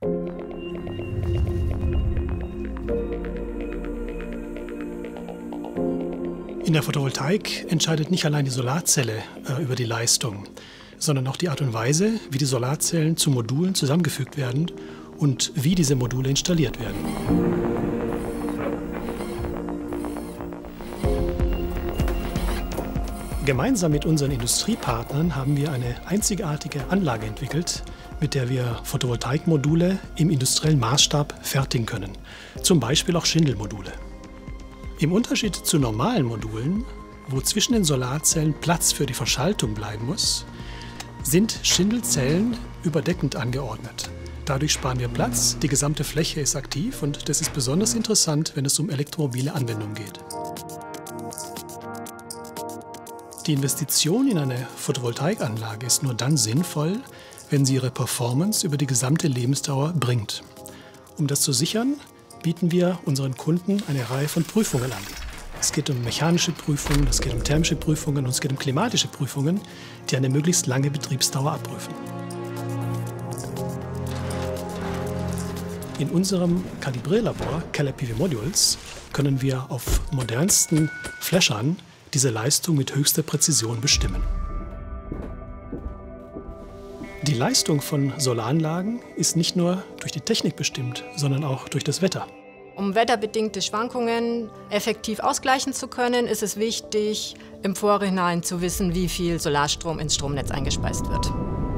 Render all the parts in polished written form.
In der Photovoltaik entscheidet nicht allein die Solarzelle über die Leistung, sondern auch die Art und Weise, wie die Solarzellen zu Modulen zusammengefügt werden und wie diese Module installiert werden. Gemeinsam mit unseren Industriepartnern haben wir eine einzigartige Anlage entwickelt, mit der wir Photovoltaikmodule im industriellen Maßstab fertigen können, zum Beispiel auch Schindelmodule. Im Unterschied zu normalen Modulen, wo zwischen den Solarzellen Platz für die Verschaltung bleiben muss, sind Schindelzellen überdeckend angeordnet. Dadurch sparen wir Platz, die gesamte Fläche ist aktiv und das ist besonders interessant, wenn es um elektromobile Anwendungen geht. Die Investition in eine Photovoltaikanlage ist nur dann sinnvoll, wenn sie ihre Performance über die gesamte Lebensdauer bringt. Um das zu sichern, bieten wir unseren Kunden eine Reihe von Prüfungen an. Es geht um mechanische Prüfungen, es geht um thermische Prüfungen und es geht um klimatische Prüfungen, die eine möglichst lange Betriebsdauer abprüfen. In unserem Kalibrierlabor Keller PV Modules können wir auf modernsten Fläschern diese Leistung mit höchster Präzision bestimmen. Die Leistung von Solaranlagen ist nicht nur durch die Technik bestimmt, sondern auch durch das Wetter. Um wetterbedingte Schwankungen effektiv ausgleichen zu können, ist es wichtig, im Vorhinein zu wissen, wie viel Solarstrom ins Stromnetz eingespeist wird.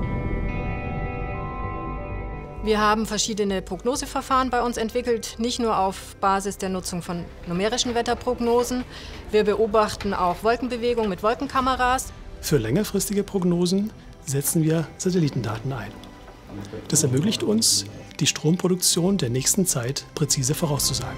Wir haben verschiedene Prognoseverfahren bei uns entwickelt, nicht nur auf Basis der Nutzung von numerischen Wetterprognosen. Wir beobachten auch Wolkenbewegung mit Wolkenkameras. Für längerfristige Prognosen setzen wir Satellitendaten ein. Das ermöglicht uns, die Stromproduktion der nächsten Zeit präzise vorauszusagen.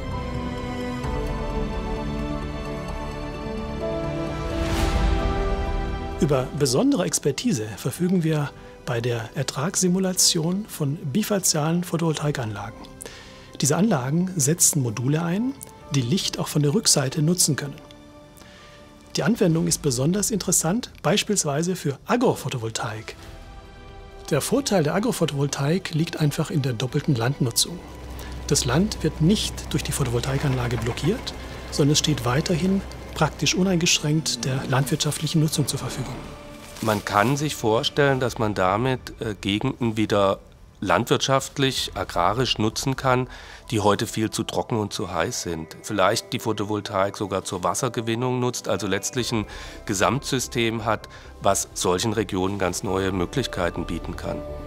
Über besondere Expertise verfügen wir bei der Ertragssimulation von bifazialen Photovoltaikanlagen. Diese Anlagen setzen Module ein, die Licht auch von der Rückseite nutzen können. Die Anwendung ist besonders interessant, beispielsweise für Agrophotovoltaik. Der Vorteil der Agrophotovoltaik liegt einfach in der doppelten Landnutzung. Das Land wird nicht durch die Photovoltaikanlage blockiert, sondern es steht weiterhin praktisch uneingeschränkt der landwirtschaftlichen Nutzung zur Verfügung. Man kann sich vorstellen, dass man damit Gegenden wieder landwirtschaftlich, agrarisch nutzen kann, die heute viel zu trocken und zu heiß sind. Vielleicht die Photovoltaik sogar zur Wassergewinnung nutzt, also letztlich ein Gesamtsystem hat, was solchen Regionen ganz neue Möglichkeiten bieten kann.